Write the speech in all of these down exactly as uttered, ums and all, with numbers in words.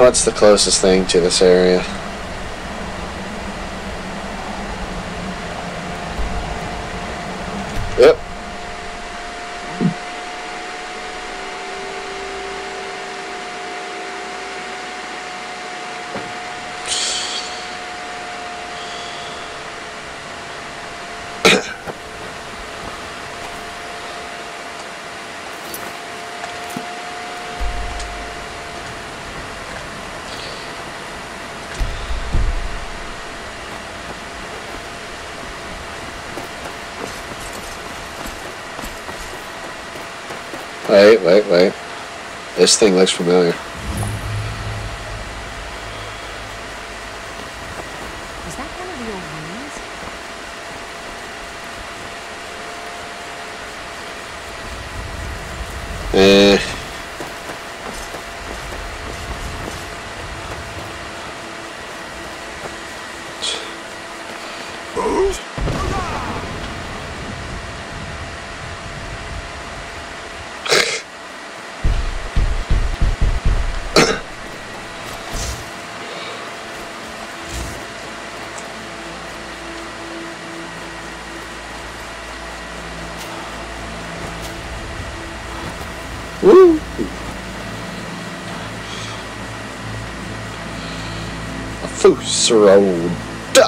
What's the closest thing to this area? Yep. Wait, wait, wait. This thing looks familiar. Is that one of the old ruins? Eh. Woo! Fusaroda!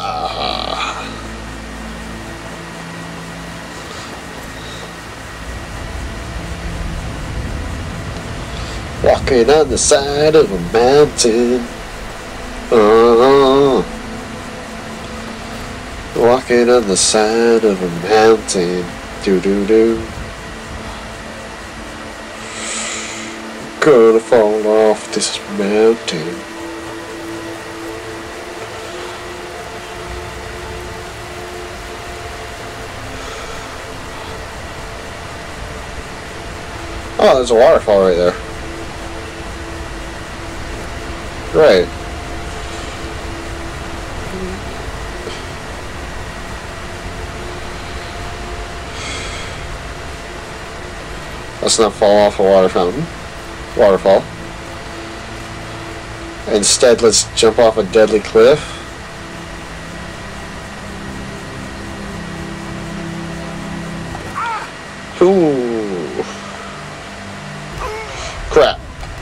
Walking on the side of a mountain. Uh-huh. Walking on the side of a mountain. Do-do-do. Gonna fall off this mountain. Oh, there's a waterfall right there. Right. Let's not fall off a water fountain. Waterfall. Instead, let's jump off a deadly cliff. Ooh. Crap.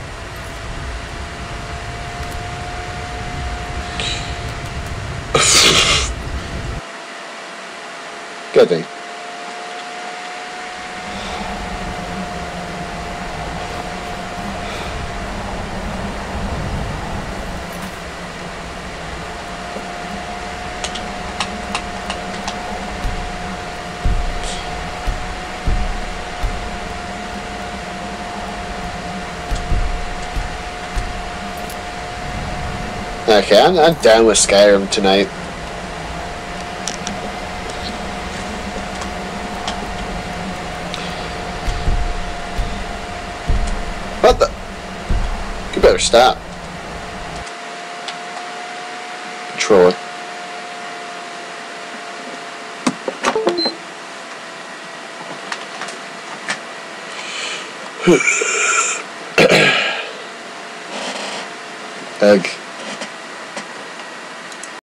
Good thing. Okay, I'm, I'm down with Skyrim tonight. What the? You better stop. Controller. Egg.